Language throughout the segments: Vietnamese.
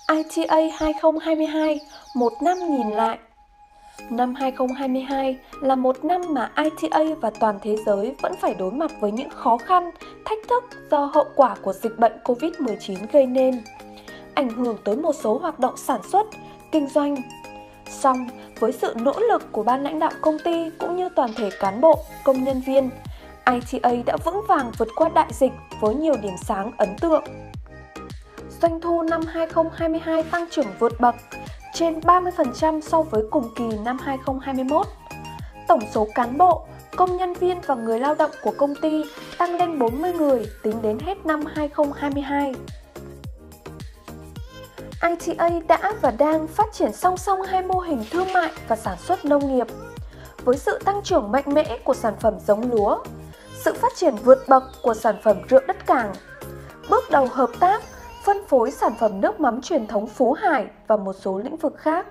ITA 2022, một năm nhìn lại. Năm 2022 là một năm mà ITA và toàn thế giới vẫn phải đối mặt với những khó khăn, thách thức do hậu quả của dịch bệnh Covid-19 gây nên, ảnh hưởng tới một số hoạt động sản xuất, kinh doanh. Song, với sự nỗ lực của ban lãnh đạo công ty cũng như toàn thể cán bộ, công nhân viên, ITA đã vững vàng vượt qua đại dịch với nhiều điểm sáng ấn tượng. Doanh thu năm 2022 tăng trưởng vượt bậc, trên 30% so với cùng kỳ năm 2021. Tổng số cán bộ, công nhân viên và người lao động của công ty tăng lên 40 người tính đến hết năm 2022. ITA đã và đang phát triển song song hai mô hình thương mại và sản xuất nông nghiệp. Với sự tăng trưởng mạnh mẽ của sản phẩm giống lúa, sự phát triển vượt bậc của sản phẩm rượu đất Cảng, bước đầu hợp tác, phân phối sản phẩm nước mắm truyền thống Phú Hải và một số lĩnh vực khác.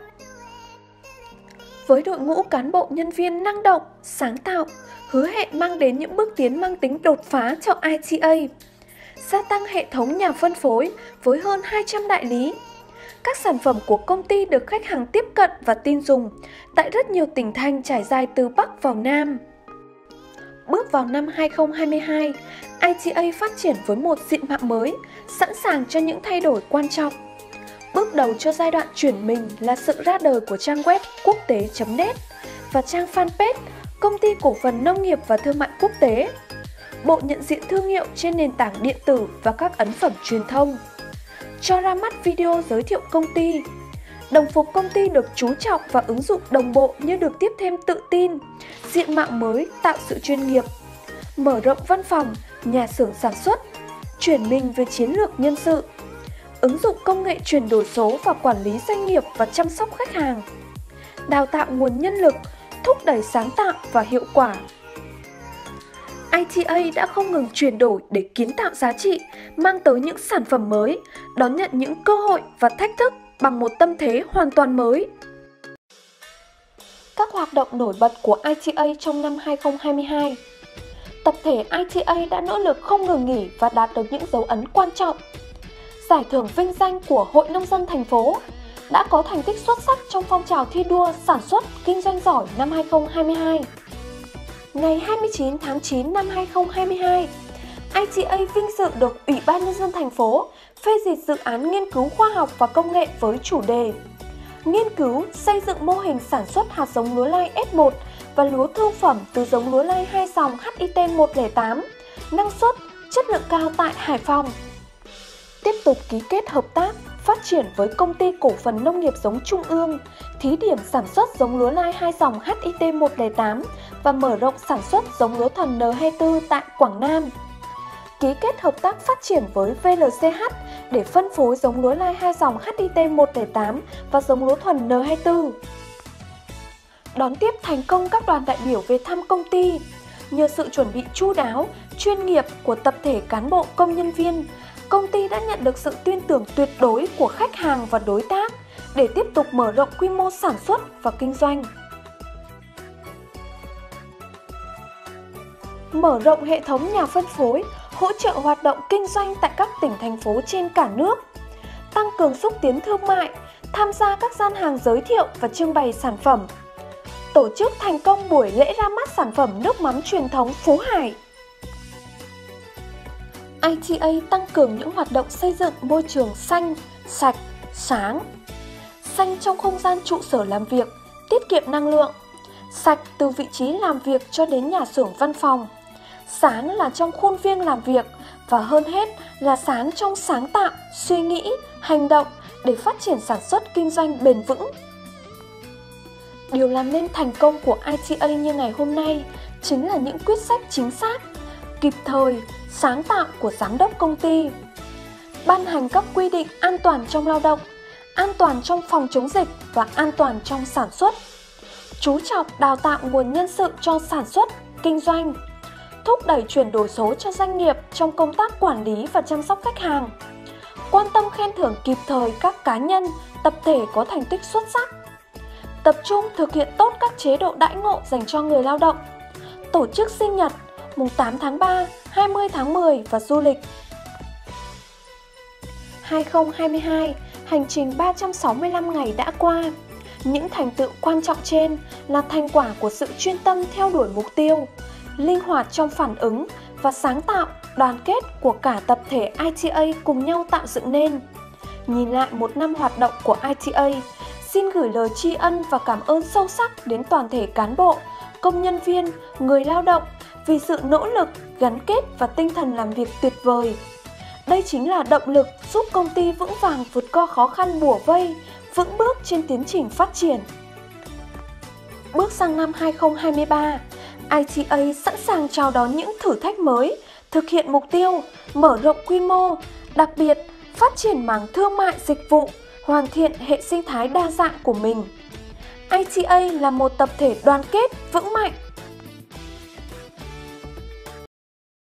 Với đội ngũ cán bộ nhân viên năng động, sáng tạo, hứa hẹn mang đến những bước tiến mang tính đột phá cho ITA, gia tăng hệ thống nhà phân phối với hơn 200 đại lý. Các sản phẩm của công ty được khách hàng tiếp cận và tin dùng tại rất nhiều tỉnh thành trải dài từ Bắc vào Nam. Bước vào năm 2022, ITA phát triển với một diện mạo mới, sẵn sàng cho những thay đổi quan trọng. Bước đầu cho giai đoạn chuyển mình là sự ra đời của trang web quốc tế.net và trang fanpage Công ty Cổ phần Nông nghiệp và Thương mại Quốc tế, bộ nhận diện thương hiệu trên nền tảng điện tử và các ấn phẩm truyền thông, cho ra mắt video giới thiệu công ty. Đồng phục công ty được chú trọng và ứng dụng đồng bộ như được tiếp thêm tự tin, diện mạo mới tạo sự chuyên nghiệp, mở rộng văn phòng, nhà xưởng sản xuất, chuyển mình về chiến lược nhân sự, ứng dụng công nghệ chuyển đổi số và quản lý doanh nghiệp và chăm sóc khách hàng, đào tạo nguồn nhân lực, thúc đẩy sáng tạo và hiệu quả. ITA đã không ngừng chuyển đổi để kiến tạo giá trị, mang tới những sản phẩm mới, đón nhận những cơ hội và thách thức bằng một tâm thế hoàn toàn mới. Các hoạt động nổi bật của ITA trong năm 2022. Tập thể ITA đã nỗ lực không ngừng nghỉ và đạt được những dấu ấn quan trọng. Giải thưởng vinh danh của Hội Nông dân thành phố đã có thành tích xuất sắc trong phong trào thi đua sản xuất kinh doanh giỏi năm 2022. Ngày 29 tháng 9 năm 2022, ITA vinh dự được Ủy ban Nhân dân thành phố phê duyệt dự án nghiên cứu khoa học và công nghệ với chủ đề nghiên cứu xây dựng mô hình sản xuất hạt giống lúa lai S1 và lúa thương phẩm từ giống lúa lai 2 dòng HIT 108, năng suất, chất lượng cao tại Hải Phòng. Tiếp tục ký kết hợp tác, phát triển với Công ty Cổ phần Nông nghiệp giống Trung ương, thí điểm sản xuất giống lúa lai 2 dòng HIT 108 và mở rộng sản xuất giống lúa thuần N24 tại Quảng Nam. Ký kết hợp tác phát triển với VLCH để phân phối giống lúa lai 2 dòng HIT 108 và giống lúa thuần N24. Đón tiếp thành công các đoàn đại biểu về thăm công ty. Nhờ sự chuẩn bị chu đáo, chuyên nghiệp của tập thể cán bộ công nhân viên, công ty đã nhận được sự tin tưởng tuyệt đối của khách hàng và đối tác để tiếp tục mở rộng quy mô sản xuất và kinh doanh. Mở rộng hệ thống nhà phân phối, hỗ trợ hoạt động kinh doanh tại các tỉnh thành phố trên cả nước, tăng cường xúc tiến thương mại, tham gia các gian hàng giới thiệu và trưng bày sản phẩm, tổ chức thành công buổi lễ ra mắt sản phẩm nước mắm truyền thống Phú Hải. ITA tăng cường những hoạt động xây dựng môi trường xanh, sạch, sáng. Xanh trong không gian trụ sở làm việc, tiết kiệm năng lượng. Sạch từ vị trí làm việc cho đến nhà xưởng văn phòng. Sáng là trong khuôn viên làm việc và hơn hết là sáng trong sáng tạo, suy nghĩ, hành động để phát triển sản xuất kinh doanh bền vững. Điều làm nên thành công của ITA như ngày hôm nay chính là những quyết sách chính xác, kịp thời, sáng tạo của giám đốc công ty. Ban hành các quy định an toàn trong lao động, an toàn trong phòng chống dịch và an toàn trong sản xuất. Chú trọng đào tạo nguồn nhân sự cho sản xuất, kinh doanh. Thúc đẩy chuyển đổi số cho doanh nghiệp trong công tác quản lý và chăm sóc khách hàng. Quan tâm khen thưởng kịp thời các cá nhân, tập thể có thành tích xuất sắc. Tập trung thực hiện tốt các chế độ đãi ngộ dành cho người lao động. Tổ chức sinh nhật mùng 8 tháng 3, 20 tháng 10 và du lịch. 2022, Hành trình 365 ngày đã qua. Những thành tựu quan trọng trên là thành quả của sự chuyên tâm theo đuổi mục tiêu, linh hoạt trong phản ứng và sáng tạo, đoàn kết của cả tập thể ITA cùng nhau tạo dựng nên. Nhìn lại một năm hoạt động của ITA, xin gửi lời tri ân và cảm ơn sâu sắc đến toàn thể cán bộ, công nhân viên, người lao động vì sự nỗ lực, gắn kết và tinh thần làm việc tuyệt vời. Đây chính là động lực giúp công ty vững vàng vượt qua khó khăn bủa vây, vững bước trên tiến trình phát triển. Bước sang năm 2023, ITA sẵn sàng chào đón những thử thách mới, thực hiện mục tiêu, mở rộng quy mô, đặc biệt phát triển mảng thương mại dịch vụ, hoàn thiện hệ sinh thái đa dạng của mình. ITA là một tập thể đoàn kết, vững mạnh,